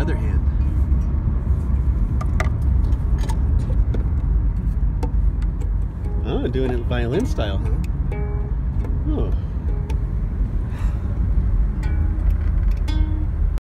other hand. Oh, doing it violin style. Oh.